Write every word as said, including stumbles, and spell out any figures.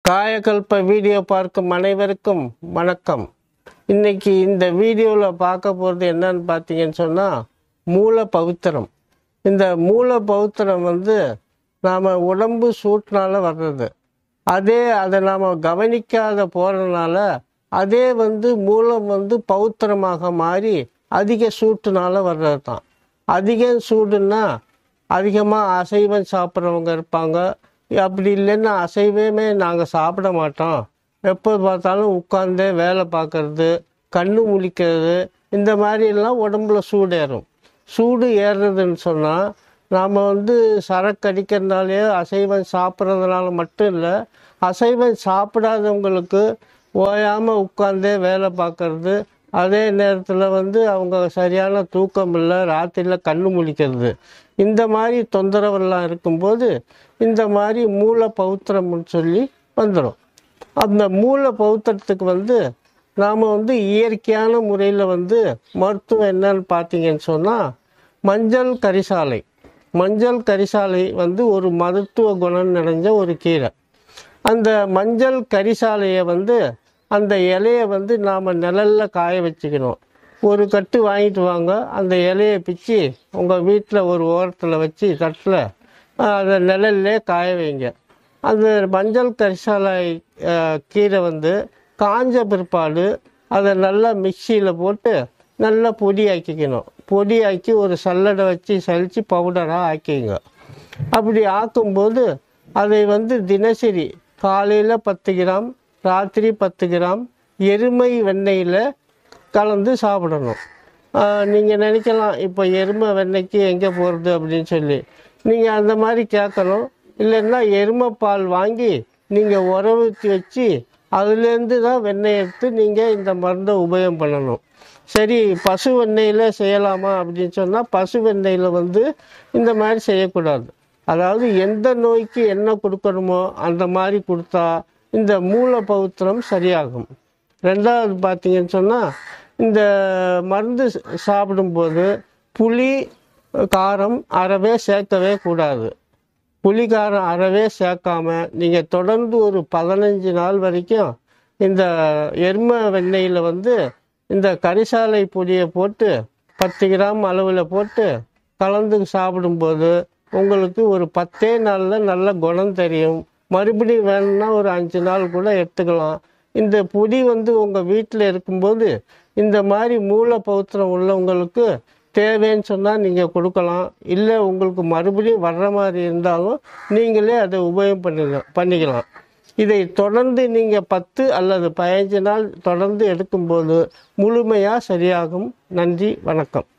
காயகல்ப video பார்க்கும் அனைவருக்கும் வணக்கம். இன்னைக்கு இந்த வீடியோவில் பார்க்க போகிறது என்னன்னு பார்த்தீங்கன்னு சொன்னால் மூல பவித்திரம். இந்த மூல பவித்திரம் வந்து நாம் உடம்பு சூட்டினால வர்றது. அதே அதை நாம் கவனிக்காத போகிறதுனால அதே வந்து மூலம் வந்து பௌத்திரமாக மாறி அதிக சூட்டுனால வர்றது தான். அதிகம் சூடுன்னா அதிகமாக அசைவம் சாப்பிட்றவங்க இருப்பாங்க. அப்படி இல்லைன்னா அசைவமே நாங்கள் சாப்பிட மாட்டோம், எப்போ பார்த்தாலும் உட்காந்தே வேலை பார்க்கறது, கண்ணு முழிக்கிறது, இந்த மாதிரிலாம் உடம்புல சூடு ஏறும். சூடு ஏறுறதுன்னு சொன்னால் நாம் வந்து சரக்கு அடிக்கிறதுனாலே அசைவம் சாப்பிட்றதுனால மட்டும் இல்லை, அசைவம் சாப்பிடாதவங்களுக்கு ஓயாமல் உட்காந்தே வேலை பார்க்கறது, அதே நேரத்தில் வந்து அவங்க சரியான தூக்கம் இல்லை, ராத்திரியில் கண்ணு முழிக்கிறது, இந்த மாதிரி தொந்தரவெல்லாம் இருக்கும்போது இந்த மாதிரி மூல பௌத்திரம்னு சொல்லி வந்துடும். அந்த மூல பௌத்திரத்துக்கு வந்து நாம் வந்து இயற்கையான முறையில் வந்து மருத்துவம் என்னன்னு பார்த்தீங்கன்னு சொன்னால் மஞ்சள் கரிசாலை. மஞ்சள் கரிசாலை வந்து ஒரு மருத்துவ குணம் நிறைஞ்ச ஒரு கீரை. அந்த மஞ்சள் கரிசாலையை வந்து அந்த இலையை வந்து நாம் நிழலில் காய வச்சுக்கணும். ஒரு கட்டு வாங்கிட்டு வாங்க, அந்த இலையை பிச்சு உங்கள் வீட்டில் ஒரு ஓரத்தில் வச்சு தட்டில் அதை நிழல்லே காய வைங்க. அந்த மஞ்சள் கரிசாலை கீரை வந்து காஞ்ச பிற்பாடு அதை நல்லா மிக்சியில் போட்டு நல்லா பொடி ஆக்கிக்கணும். பொடி ஆக்கி ஒரு சல்லடை வச்சு சலித்து பவுடராக ஆக்கிங்க. அப்படி ஆக்கும்போது அதை வந்து தினசரி காலையில் பத்து கிராம், ராத்திரி பத்து கிராம் எருமை வெண்ணெயில் கலந்து சாப்பிடணும். நீங்கள் நினைக்கலாம், இப்போ எருமை வெண்ணெய்க்கு எங்கே போகிறது அப்படின்னு சொல்லி. நீங்கள் அந்த மாதிரி கேட்கணும். இல்லைன்னா எருமை பால் வாங்கி நீங்கள் உர ஊற்றி வச்சு அதுலேருந்து தான் வெண்ணெய் எடுத்து நீங்கள் இந்த மருந்தை உபயோகம் பண்ணணும். சரி, பசு வெண்ணெயில் செய்யலாமா அப்படின்னு சொன்னால் பசு வெண்ணெயில் வந்து இந்த மாதிரி செய்யக்கூடாது. அதாவது எந்த நோய்க்கு என்ன கொடுக்கணுமோ அந்த மாதிரி கொடுத்தா இந்த மூல பௌத்திரம் சரியாகும். ரெண்டாவது பார்த்தீங்கன்னு சொன்னால் இந்த மருந்து சாப்பிடும்போது புளி காரம் அறவே சேர்க்கவே கூடாது. புளி காரம் அறவே சேர்க்காம நீங்கள் தொடர்ந்து ஒரு பதினஞ்சு நாள் வரைக்கும் இந்த எருமை வெண்ணெயில் வந்து இந்த கரிசாலை பொடியை போட்டு பத்து கிராம் அளவில் போட்டு கலந்து சாப்பிடும்போது உங்களுக்கு ஒரு பத்தே நாளில் நல்ல குணம் தெரியும். மறுபடியும் வேணும்னா ஒரு அஞ்சு நாள் கூட எடுத்துக்கலாம். இந்த பொடி வந்து உங்கள் வீட்டில் இருக்கும்போது இந்த மாதிரி மூல பௌத்திரம் உள்ளவங்களுக்கு தேவைன்னு சொன்னால் நீங்கள் கொடுக்கலாம். இல்லை உங்களுக்கு மறுபடியும் வர்ற மாதிரி இருந்தாலும் நீங்களே அதை உபயோகம் பண்ணி பண்ணிக்கலாம். இதை தொடர்ந்து நீங்கள் பத்து அல்லது பதினஞ்சு நாள் தொடர்ந்து எடுக்கும்போது முழுமையாக சரியாகும். நன்றி, வணக்கம்.